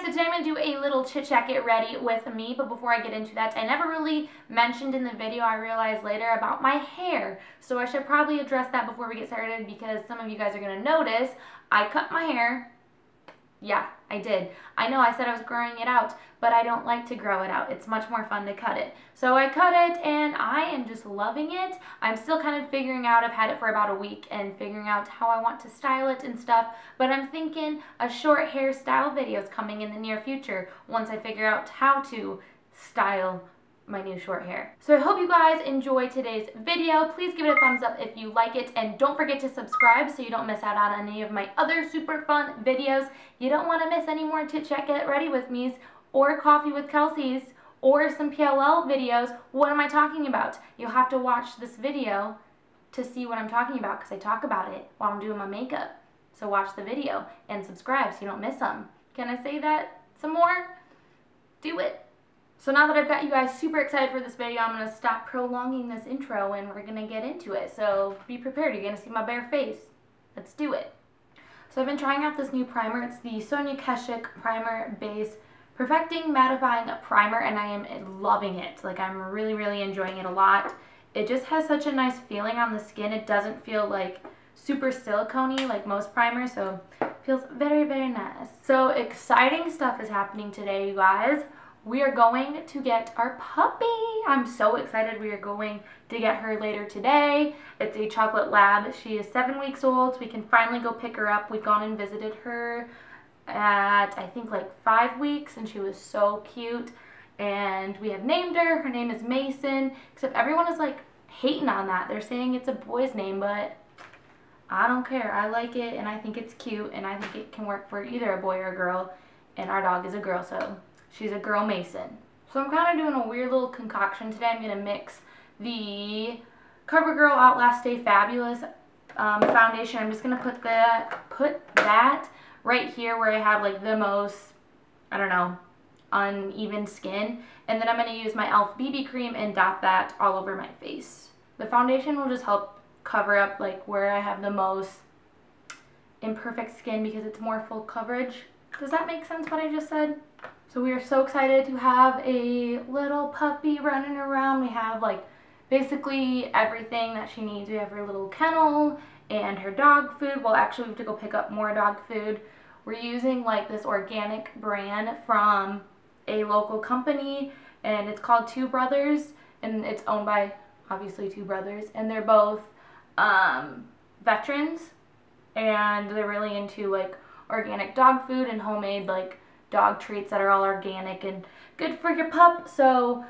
guys, so today I'm going to do a little chit chat get ready with me, but before I get into that, I never really mentioned in the video, I realized later, about my hair. So I should probably address that before we get started because some of you guys are going to notice I cut my hair. Yeah, I did. I know I said I was growing it out, but I don't like to grow it out. It's much more fun to cut it. So I cut it and I am just loving it. I'm still kind of figuring out, I've had it for about a week and figuring out how I want to style it and stuff, but I'm thinking a short hairstyle video is coming in the near future once I figure out how to style my new short hair. So I hope you guys enjoy today's video. Please give it a thumbs up if you like it, and don't forget to subscribe so you don't miss out on any of my other super fun videos. You don't want to miss any more Chit Chat Get Ready with me's or Coffee with Kelsies or some PLL videos. What am I talking about? You'll have to watch this video to see what I'm talking about because I talk about it while I'm doing my makeup. So watch the video and subscribe so you don't miss them. Can I say that some more? Do it. So now that I've got you guys super excited for this video, I'm going to stop prolonging this intro and we're going to get into it. So be prepared. You're going to see my bare face. Let's do it. So I've been trying out this new primer. It's the Sonia Kashuk Primer Base Perfecting Mattifying Primer, and I am loving it. Like, I'm really, really enjoying it a lot. It just has such a nice feeling on the skin. It doesn't feel like super silicone-y like most primers, so it feels very, very nice. So exciting stuff is happening today, you guys. We are going to get our puppy. I'm so excited. We are going to get her later today. It's a chocolate lab. She is 7 weeks old, so we can finally go pick her up. We've gone and visited her at, I think, like 5 weeks, and she was so cute. And we have named her. Her name is Mason, except everyone is like hating on that. They're saying it's a boy's name, but I don't care. I like it, and I think it's cute, and I think it can work for either a boy or a girl, and our dog is a girl, so she's a girl Mason. So I'm kind of doing a weird little concoction today. I'm going to mix the Covergirl Outlast Stay Fabulous foundation. I'm just going to put that right here where I have like the most, I don't know, uneven skin. And then I'm going to use my e.l.f. BB cream and dot that all over my face. The foundation will just help cover up like where I have the most imperfect skin because it's more full coverage. Does that make sense what I just said? So we are so excited to have a little puppy running around. We have like basically everything that she needs. We have her little kennel and her dog food. Well, actually we have to go pick up more dog food. We're using like this organic brand from a local company, and it's called Two Brothers, and it's owned by obviously two brothers, and they're both veterans, and they're really into like organic dog food and homemade like dog treats that are all organic and good for your pup. So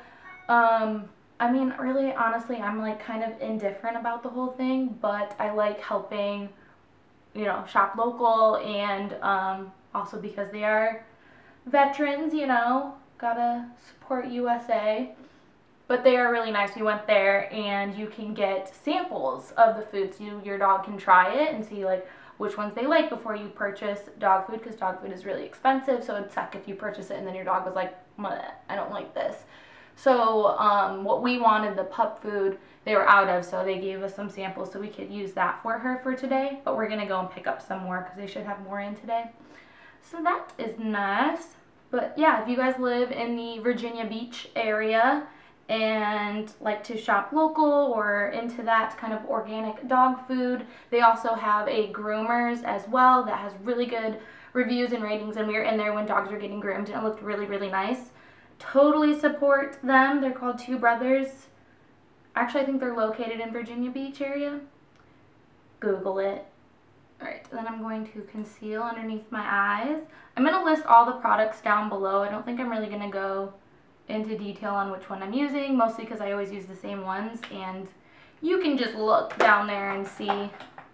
I mean, really honestly, I'm like kind of indifferent about the whole thing, but I like helping, you know, shop local, and also because they are veterans, you know, gotta support USA. But they are really nice. We went there and you can get samples of the food so your dog can try it and see like which ones they like before you purchase dog food, because dog food is really expensive, so it'd suck if you purchase it and then your dog was like, I don't like this. So what we wanted, the pup food, they were out of, so they gave us some samples so we could use that for her for today. But we're going to go and pick up some more because they should have more in today. So that is nice. But yeah, if you guys live in the Virginia Beach area and like to shop local or into that kind of organic dog food, they also have a groomers as well that has really good reviews and ratings, and we were in there when dogs were getting groomed and it looked really, really nice. Totally support them. They're called Two Brothers. Actually, I think they're located in Virginia Beach area. Google it. Alright, then I'm going to conceal underneath my eyes. I'm going to list all the products down below. I don't think I'm really going to go into detail on which one I'm using, mostly because I always use the same ones, and you can just look down there and see.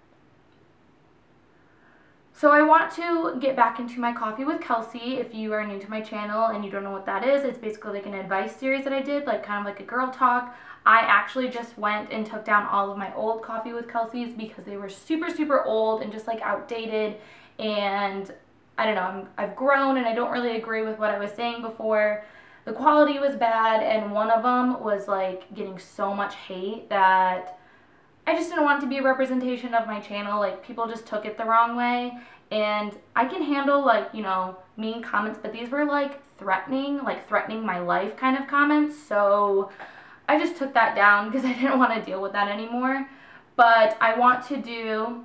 So I want to get back into my Coffee with Kelsie. If you are new to my channel and you don't know what that is, it's basically like an advice series that I did, like kind of like a girl talk. I actually just went and took down all of my old Coffee with Kelsies because they were super, super old and just like outdated, and I don't know, I've grown and I don't really agree with what I was saying before. The quality was bad, and one of them was like getting so much hate that I just didn't want it to be a representation of my channel. Like, people just took it the wrong way, And I can handle, like, you know, mean comments, but these were like threatening my life kind of comments. So I just took that down because I didn't want to deal with that anymore. But I want to do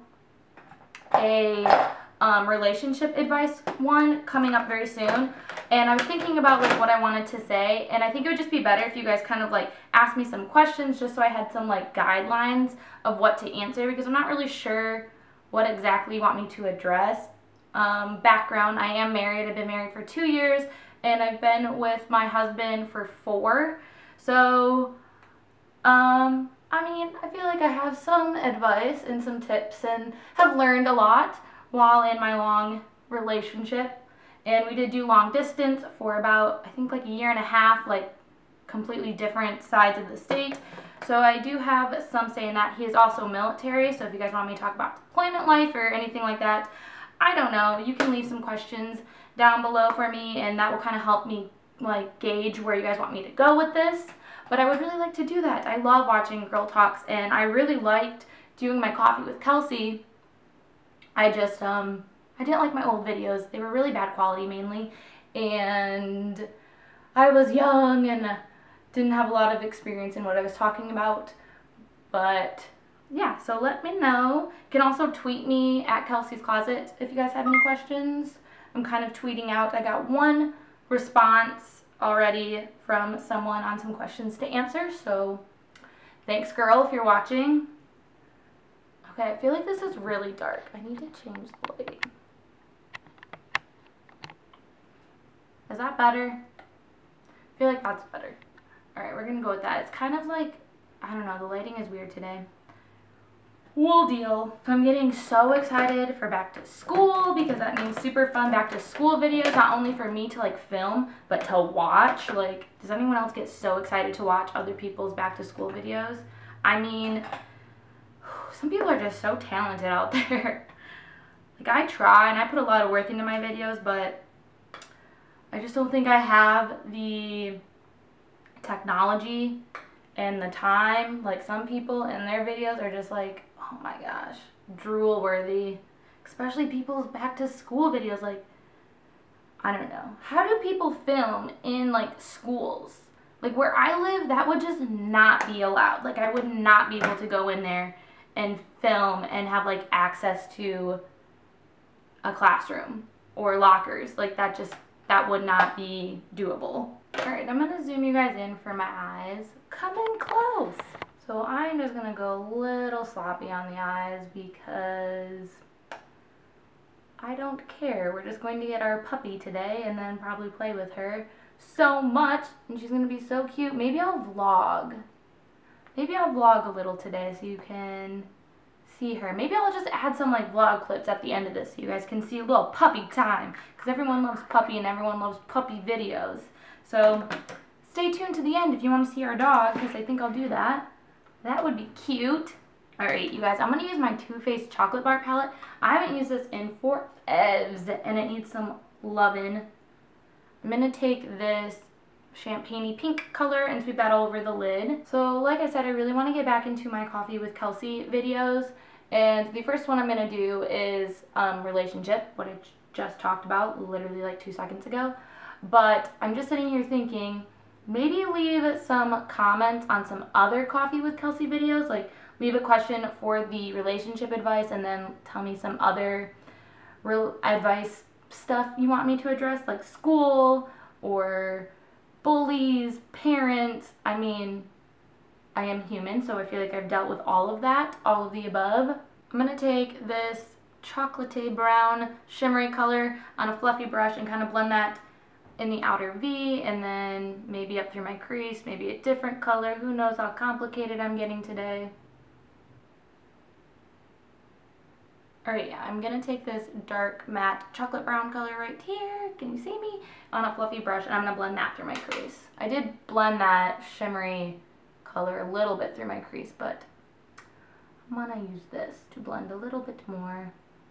a relationship advice one coming up very soon. And I was thinking about like what I wanted to say, and I think it would just be better if you guys kind of like asked me some questions just so I had some like guidelines of what to answer, because I'm not really sure what exactly you want me to address. Background, I am married. I've been married for 2 years, and I've been with my husband for 4. So, I mean, I feel like I have some advice and some tips and have learned a lot while in my long relationship. And we did do long distance for about, I think, like a year and a half, like completely different sides of the state. So I do have some say in that. He is also military, so if you guys want me to talk about deployment life or anything like that, I don't know. You can leave some questions down below for me, and that will kind of help me like gauge where you guys want me to go with this. But I would really like to do that. I love watching girl talks, and I really liked doing my coffee with Kelsie. I just, I didn't like my old videos. They were really bad quality mainly, and I was young and didn't have a lot of experience in what I was talking about. But yeah, so let me know. You can also tweet me at KelsiesCloset if you guys have any questions. I'm kind of tweeting out. I got one response already from someone on some questions to answer, so thanks, girl, if you're watching. Okay, I feel like this is really dark. I need to change the lighting. Is that better? I feel like that's better. Alright, we're gonna go with that. It's kind of like, I don't know, the lighting is weird today. We'll deal. So I'm getting so excited for back to school because that means super fun back to school videos, not only for me to like film, but to watch. Like, does anyone else get so excited to watch other people's back to school videos? I mean, some people are just so talented out there. Like, I try and I put a lot of work into my videos, but I just don't think I have the technology and the time. Like, some people in their videos are just like, oh my gosh, drool worthy. Especially people's back to school videos. Like, I don't know. How do people film in like schools? Like, where I live, that would just not be allowed. Like, I would not be able to go in there and film and have like access to a classroom or lockers. Like, that would not be doable. Alright, I'm gonna zoom you guys in for my eyes. Come in close. So I'm just gonna go a little sloppy on the eyes because I don't care. We're just going to get our puppy today and then probably play with her so much, and she's gonna be so cute. Maybe I'll vlog. Maybe I'll vlog a little today so you can see her. Maybe I'll just add some like vlog clips at the end of this so you guys can see a little puppy time, because everyone loves puppy and everyone loves puppy videos. So stay tuned to the end if you want to see our dog, because I think I'll do that. That would be cute. Alright, you guys, I'm going to use my Too Faced Chocolate Bar palette. I haven't used this in forever, and it needs some lovin'. I'm going to take this champagne-y pink color and sweep that all over the lid. So like I said, I really want to get back into my coffee with Kelsie videos, and the first one I'm going to do is relationship, what I just talked about literally like 2 seconds ago. But I'm just sitting here thinking, maybe leave some comments on some other coffee with Kelsie videos, like leave a question for the relationship advice and then tell me some other real advice stuff you want me to address, like school or bullies, parents. I mean, I am human, so I feel like I've dealt with all of that, all of the above. I'm going to take this chocolatey brown shimmery color on a fluffy brush and kind of blend that in the outer V, and then maybe up through my crease, maybe a different color. Who knows how complicated I'm getting today. Alright, yeah, I'm going to take this dark matte chocolate brown color right here, can you see me, on a fluffy brush, and I'm going to blend that through my crease. I did blend that shimmery color a little bit through my crease, but I'm going to use this to blend a little bit more.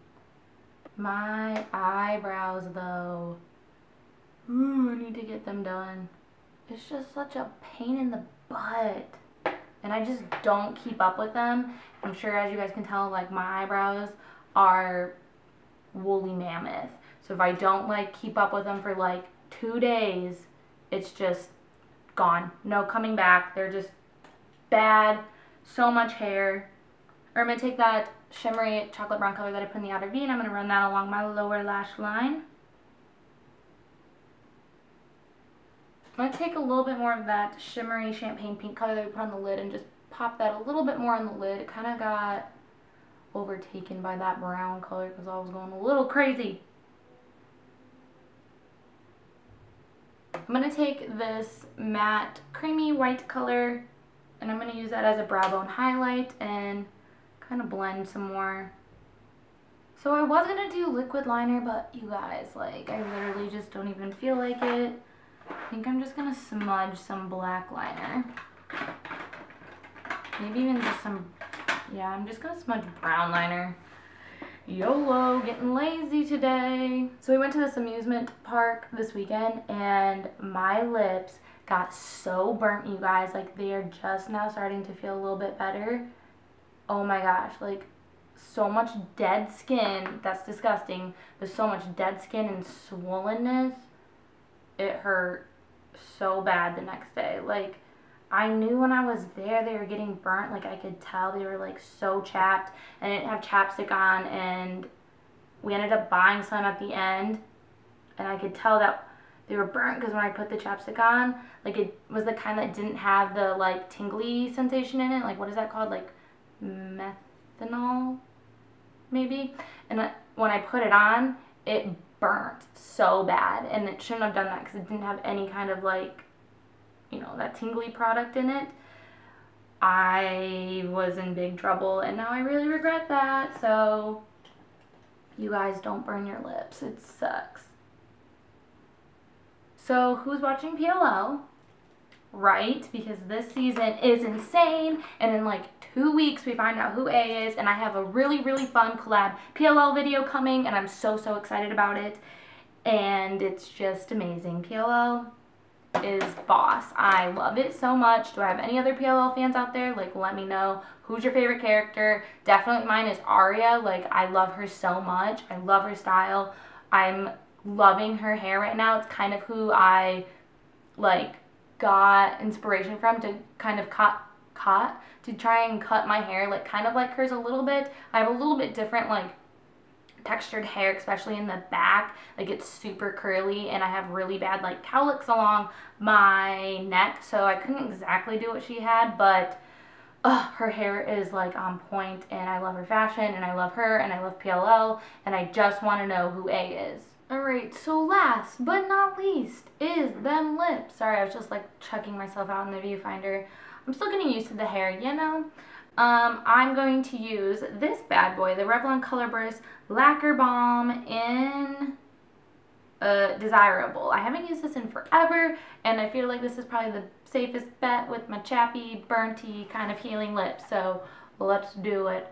My eyebrows, though. Ooh, I need to get them done. It's just such a pain in the butt. And I just don't keep up with them. I'm sure, as you guys can tell, like, my eyebrows are woolly mammoth. So if I don't like keep up with them for like 2 days, it's just gone. No coming back. They're just bad. So much hair. Or I'm going to take that shimmery chocolate brown color that I put in the outer V, and I'm going to run that along my lower lash line. I'm going to take a little bit more of that shimmery champagne pink color that we put on the lid and just pop that a little bit more on the lid. It kind of got overtaken by that brown color because I was going a little crazy. I'm going to take this matte creamy white color and I'm going to use that as a brow bone highlight and kind of blend some more. So I was going to do liquid liner, but you guys, like, I literally just don't even feel like it. I think I'm just going to smudge some black liner. Maybe even just some, yeah, I'm just going to smudge brown liner. YOLO, getting lazy today. So we went to this amusement park this weekend and my lips got so burnt, you guys. Like, they are just now starting to feel a little bit better. Oh my gosh, like, so much dead skin. That's disgusting. There's so much dead skin and swollenness. It hurt so bad the next day. Like, I knew when I was there they were getting burnt. Like, I could tell they were like so chapped, and I didn't have chapstick on, and we ended up buying some at the end, and I could tell that they were burnt because when I put the chapstick on, like, it was the kind that didn't have the like tingly sensation in it. Like, what is that called? Like methanol maybe. And when I put it on, it burnt so bad, and it shouldn't have done that because it didn't have any kind of like, you know, that tingly product in it. I was in big trouble and now I really regret that. So you guys, don't burn your lips. It sucks. So who's watching P.L.L.? Right, because this season is insane, and in like 2 weeks we find out who A is, and I have a really, really fun collab P.L.L. video coming, and I'm so, so excited about it, and it's just amazing. P.L.L. is boss. I love it so much. Do I have any other P.L.L. fans out there? Like, let me know. Who's your favorite character? Definitely mine is Aria. Like, I love her so much. I love her style. I'm loving her hair right now. It's kind of who I, like, got inspiration from to kind of to try and cut my hair, like, kind of like hers a little bit. I have a little bit different, like, textured hair, especially in the back. Like, it's super curly, and I have really bad like cowlicks along my neck, so I couldn't exactly do what she had, but her hair is like on point, and I love her fashion, and I love her, and I love P.L.L., and I just want to know who A is. Alright, so last but not least is them lips. Sorry, I was just like checking myself out in the viewfinder. I'm still getting used to the hair, you know? I'm going to use this bad boy, the Revlon Colorburst Lacquer Balm in Desirable. I haven't used this in forever, and I feel like this is probably the safest bet with my chappy, burnty kind of healing lips. So let's do it.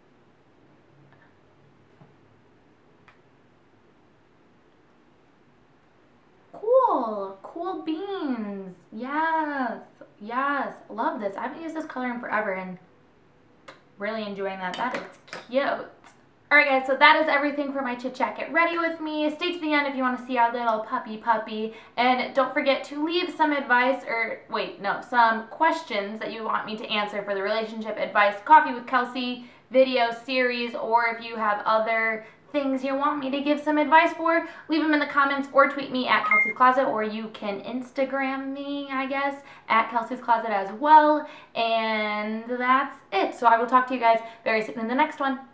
Cool beans. Yes, yes, love this. I haven't used this color in forever, and really enjoying that. That is cute. Alright guys, so that is everything for my chit chat. Get ready with me. Stay to the end if you want to see our little puppy. And don't forget to leave some advice, or wait, no, some questions that you want me to answer for the relationship advice coffee with Kelsie video series, or if you have other things you want me to give some advice for, leave them in the comments or tweet me at KelsiesCloset, or you can Instagram me, I guess, at KelsiesCloset as well. And that's it. So I will talk to you guys very soon in the next one.